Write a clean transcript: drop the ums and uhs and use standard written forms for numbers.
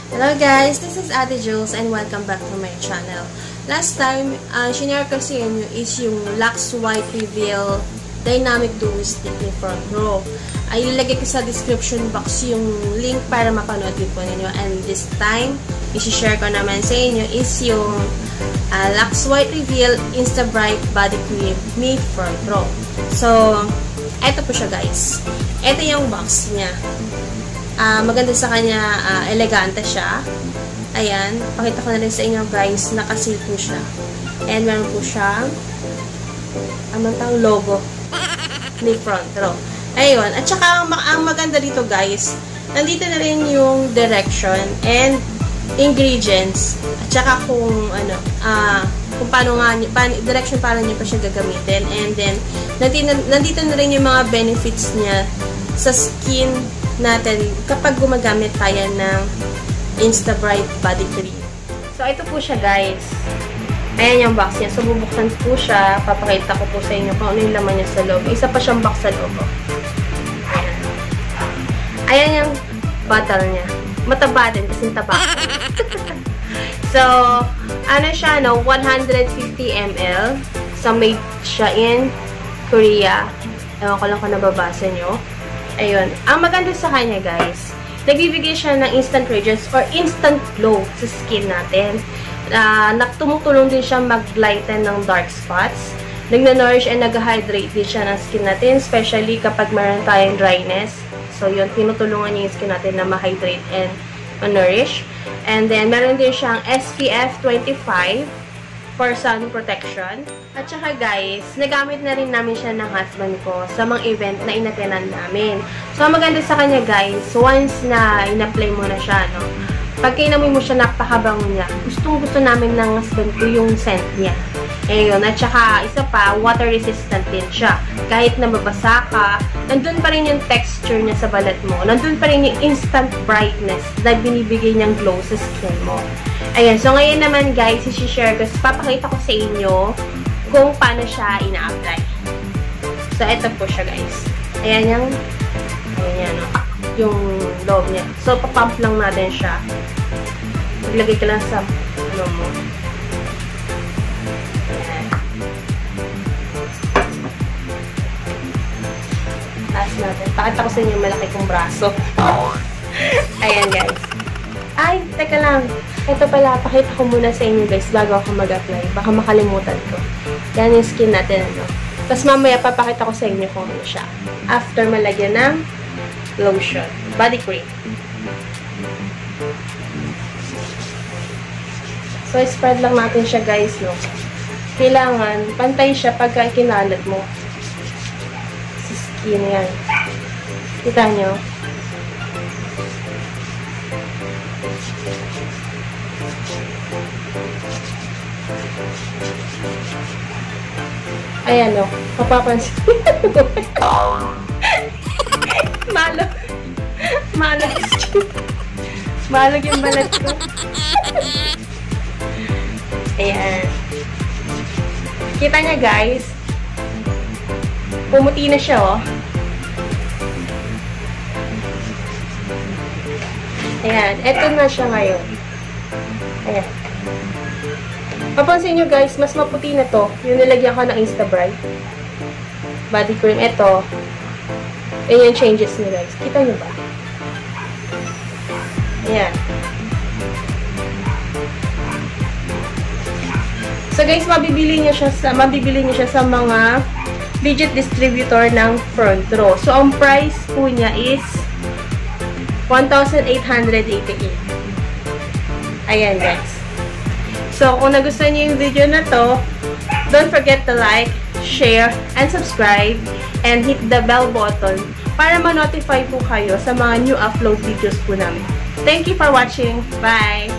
Hello guys, this is Ate Jules and welcome back to my channel. Last time, shinare ko sa inyo is yung Lux White Reveal Dynamic Duo Stick ni Front Row. Ay ilagay ko sa description box yung link para mapanood din po ninyo. And this time, isi-share ko naman sa inyo is yung Lux White Reveal Insta Bright Body Cream ni Front Row. So, eto po siya guys. Eto yung box niya. Maganda sa kanya, elegante siya. Ayan, pakita ko na rin sa inyo guys, nakasil po siya. And meron po siyang logo ni Front Row. Ayun, at saka ang maganda dito guys, nandito na rin yung direction and ingredients. At saka kung paano direction para niyo pa siya gagamitin. And then, nandito na rin yung mga benefits niya sa skin natin kapag gumagamit tayo ng Insta Bright Body Cream. So, ito po siya guys. Ayan yung box niya. So, bubuksan po siya. Papakita ko po sa inyo kung ano yung laman niya sa loob. Isa pa siyang box sa loob. Ayan yung bottle niya. Mataba din kasi taba. So, ano siya, 150 ml. So, made siya in Korea. Ewan ko lang kung nababasa nyo. Ayun. Ang maganda sa kanya, guys, nagbibigay siya ng instant radiance or instant glow sa skin natin. Tumutulong din siya mag-lighten ng dark spots. Nag-nourish and nag-hydrate din siya ng skin natin, especially kapag meron tayong dryness. So, yun, tinutulungan niya yung skin natin na ma-hydrate and ma-nourish. And then, meron din siyang SPF 25 for sun protection. At saka guys, nagamit na rin namin siya ng husband ko sa mga event na inatenan namin. So, maganda sa kanya guys, once na in-apply mo na siya, no? Pag kinamoy mo siya, napakabango niya. Gustong-gusto namin ng husband ko yung scent niya. Ayun, at saka isa pa, water resistant din siya. Kahit na mabasa ka, nandun pa rin yung texture niya sa balat mo. Nandun pa rin yung instant brightness na binibigay niyang glow sa skin mo. Ayan, so ngayon naman guys, isi-share ko, papakita ko sa inyo kung paano siya ina-apply. So, eto po siya guys. Ayan yung loob niya. So, papump lang natin siya. Maglagay ka lang sa mo. Ayan. Taas natin. Pakita ko sa inyo yung malaki kong braso. Ayan guys. Ay, teka lang. Ito pala, pakita ko muna sa inyo guys bago ako mag-apply. Baka makalimutan ko. Yan yung skin natin. Tapos mamaya papakita ko sa inyo kung ano siya. After malagyan ng lotion. Body cream. So, spread lang natin siya guys, no? Kailangan, pantay siya pagka kinalat mo. Sa skin yan. Kita nyo? Ayan o, mapapansin. Malag yung balat ko. Ayan. Kita niya guys. Pumuti na siya oh. Ayan, eto na siya ngayon. Ayan. Papansin nyo guys, mas maputi na to. Yung nilagyan ko ng Insta Bright Body Cream. Ito. Ayan yung changes niya guys. Kita nyo ba? Ayan. So guys, mabibili niya siya sa mga legit distributor ng Front Row. So ang price po niya is 1,888. Ayan guys. So, kung nagustuhan niyo yung video na to, don't forget to like, share, and subscribe, and hit the bell button para ma-notify po kayo sa mga new upload videos po namin. Thank you for watching. Bye!